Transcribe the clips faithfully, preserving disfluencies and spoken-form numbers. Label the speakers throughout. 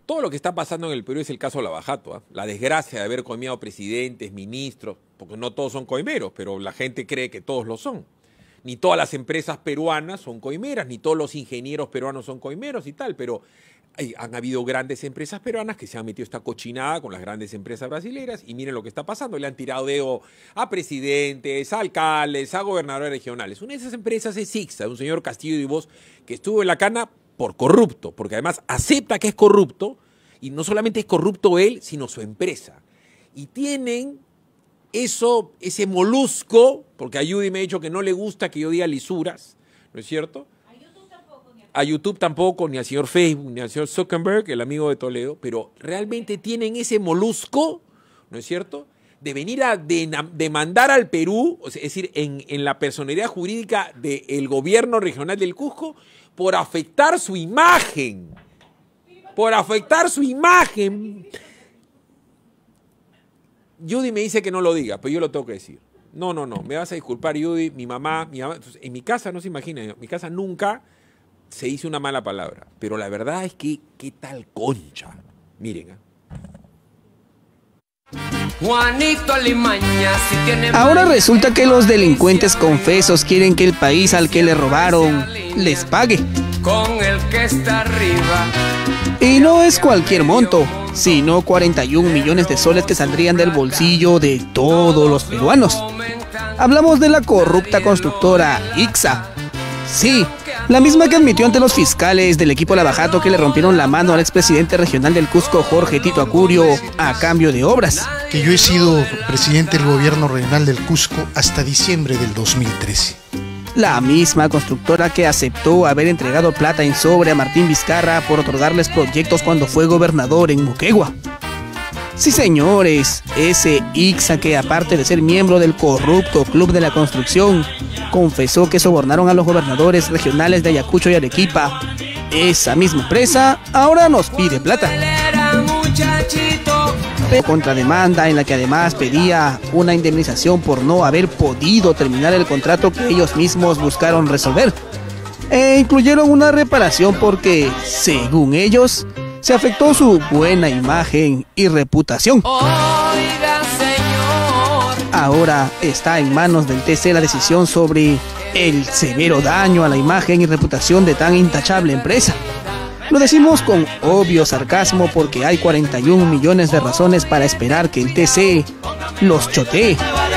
Speaker 1: todo lo que está pasando en el Perú es el caso Lava Jato, ¿eh? La desgracia de haber coimeado presidentes, ministros, porque no todos son coimeros, pero la gente cree que todos lo son. Ni todas las empresas peruanas son coimeras, ni todos los ingenieros peruanos son coimeros y tal, pero hay, han habido grandes empresas peruanas que se han metido esta cochinada con las grandes empresas brasileras y miren lo que está pasando. Le han tirado dedo a presidentes, a alcaldes, a gobernadores regionales. Una de esas empresas es Ixa, un señor Castillo de Vos que estuvo en la cana por corrupto, porque además acepta que es corrupto y no solamente es corrupto él, sino su empresa. Y tienen eso, ese molusco, porque a Judy me ha dicho que no le gusta que yo diga lisuras, ¿no es cierto? A YouTube tampoco, ni a, a YouTube tampoco, ni al señor Facebook, ni al señor Zuckerberg, el amigo de Toledo, pero realmente tienen ese molusco, ¿no es cierto?, de venir a de, demandar al Perú, es decir, en, en la personalidad jurídica del gobierno regional del Cusco, por afectar su imagen, por afectar su imagen. Judy me dice que no lo diga, pero yo lo tengo que decir. No, no, no, me vas a disculpar, Judy, mi mamá, mi mamá, en mi casa no se imagina, en mi casa nunca se dice una mala palabra, pero la verdad es que, ¿qué tal concha? Miren, ¿eh?
Speaker 2: Juanito Alimaña, si tiene...
Speaker 3: Ahora resulta que los delincuentes confesos quieren que el país al que le robaron les pague.
Speaker 2: Con el que está arriba.
Speaker 3: Y no es cualquier monto, sino cuarenta y un millones de soles que saldrían del bolsillo de todos los peruanos. Hablamos de la corrupta constructora Ixa. Sí, la misma que admitió ante los fiscales del equipo Lava Jato que le rompieron la mano al expresidente regional del Cusco, Jorge Tito Acurio, a cambio de obras.
Speaker 4: Que yo he sido presidente del gobierno regional del Cusco hasta diciembre del dos mil trece.
Speaker 3: La misma constructora que aceptó haber entregado plata en sobre a Martín Vizcarra por otorgarles proyectos cuando fue gobernador en Moquegua. Sí, señores, ese Ixa que aparte de ser miembro del corrupto Club de la Construcción, confesó que sobornaron a los gobernadores regionales de Ayacucho y Arequipa. Esa misma empresa ahora nos pide plata. Contrademanda en la que además pedía una indemnización por no haber podido terminar el contrato que ellos mismos buscaron resolver. E incluyeron una reparación porque, según ellos, se afectó su buena imagen y reputación.
Speaker 2: Oiga, señor.
Speaker 3: Ahora está en manos del T C la decisión sobre el severo daño a la imagen y reputación de tan intachable empresa. Lo decimos con obvio sarcasmo porque hay cuarenta y un millones de razones para esperar que el T C los chotee.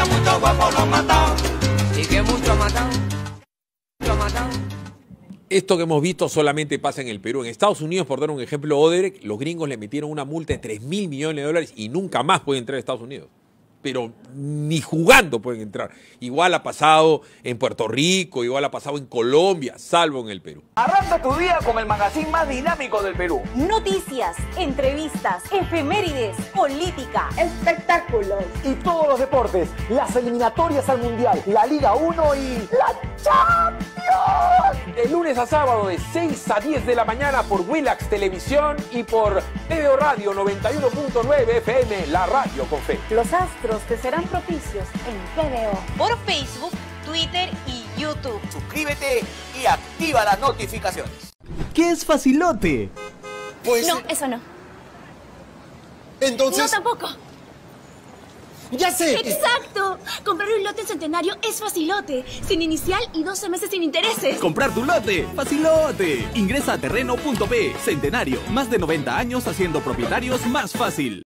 Speaker 1: Esto que hemos visto solamente pasa en el Perú. En Estados Unidos, por dar un ejemplo, Odebrecht, los gringos le metieron una multa de tres mil millones de dólares y nunca más pueden entrar a Estados Unidos. Pero ni jugando pueden entrar. Igual ha pasado en Puerto Rico, igual ha pasado en Colombia, salvo en el Perú.
Speaker 5: Arranca tu día con el magazine más dinámico del Perú.
Speaker 6: Noticias, entrevistas, efemérides, política,
Speaker 5: espectáculos y todos los deportes. Las eliminatorias al Mundial, la Liga uno y la Champions. De lunes a sábado de seis a diez de la mañana por Willax Televisión y por T V O Radio noventa y uno punto nueve F M, la radio con fe.
Speaker 6: Los astros te serán propicios en T V O, por Facebook, Twitter y YouTube.
Speaker 5: Suscríbete y activa las notificaciones.
Speaker 7: ¿Qué es facilote?
Speaker 8: Pues...
Speaker 6: No, eso no.
Speaker 8: Entonces...
Speaker 6: No, tampoco.
Speaker 8: ¡Ya sé!
Speaker 6: ¡Exacto! Comprar un lote Centenario es facilote. Sin inicial y doce meses sin intereses.
Speaker 7: ¡Comprar tu lote! ¡Facilote! Ingresa a terreno punto pe. Centenario. Más de noventa años haciendo propietarios más fácil.